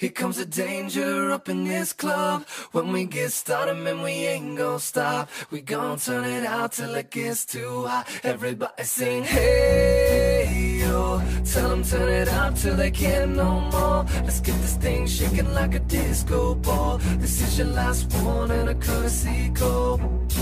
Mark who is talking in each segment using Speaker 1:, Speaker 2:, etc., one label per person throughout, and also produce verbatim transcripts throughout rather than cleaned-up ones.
Speaker 1: here comes the danger up in this club. When we get started, man, we ain't gon' stop. We gon' turn it out till it gets too hot. Everybody sing, hey, yo. Tell them turn it up till they can't no more. Let's get this thing shaking like a disco ball. This is your last one and a courtesy call.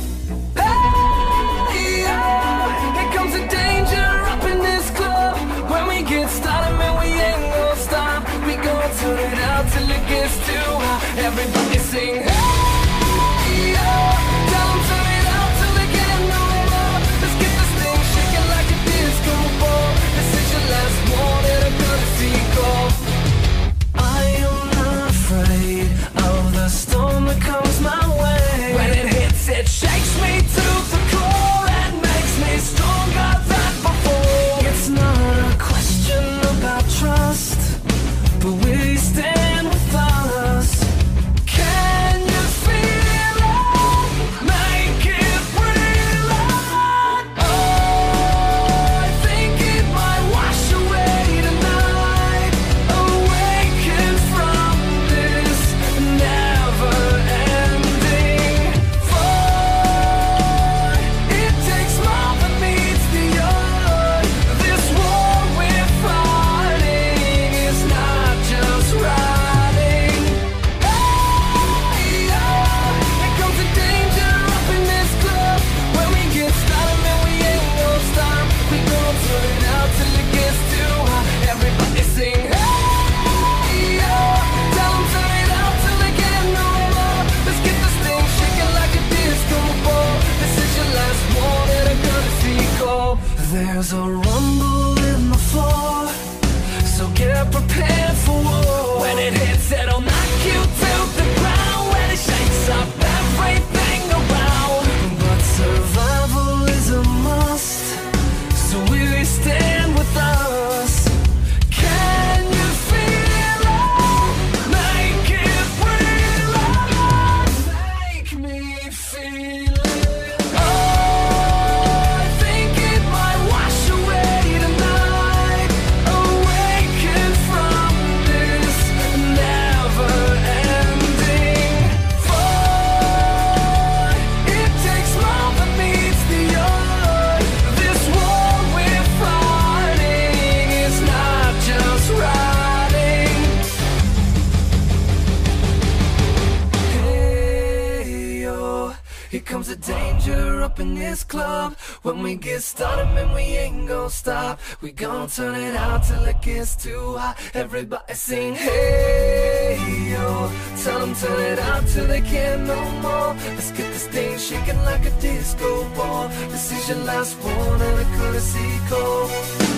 Speaker 1: Hey, yo. Here comes the danger up in this club. When we get started, man, we ain't gon' stop. We gon' turn it out till it gets too hot. Everybody sing, hey, yo. Tell them turn it out till they can't no more. Let's get this thing shaking like a disco ball. This is your last one and a courtesy call. I am not afraid of the storm that comes my way. When it hits, it shakes me to the core and makes me stronger than before. It's not a question about trust, but we stand with us. Can you feel it? Make it real. Oh, I think it might wash away tonight. Awaken from this never-ending void. It takes more than meets the eye. This war we're fighting is not just riding. Hey, yo, here comes the danger up in this club. When we get started, man, we ain't gon' stop. We gon' turn it out till it gets too hot. Everybody sing, hey, yo. Tell them turn it out till they can't no more. Let's get this thing shaking like a disco ball. This is your last one and a courtesy call. There's a rumble in the floor, so get prepared for war. When it hits, it'll knock you to the ground. When it shakes up everything around. But survival is a must, so we stand with us. Can you feel it? Make it real. Make me feel it. Oh, I think it might wash away tonight. Awaken from this never-ending void. It takes more than meets the eye. This war we're fighting is not just riding. Hey, yo. Here comes the danger up in this club. When we get started, man, we ain't gon' stop. We gon' turn it out till it gets too hot. Everybody sing, hey, yo. Tell them turn it out till they can't no more. Let's get this thing shaking like a disco ball. This is your last one and a courtesy call.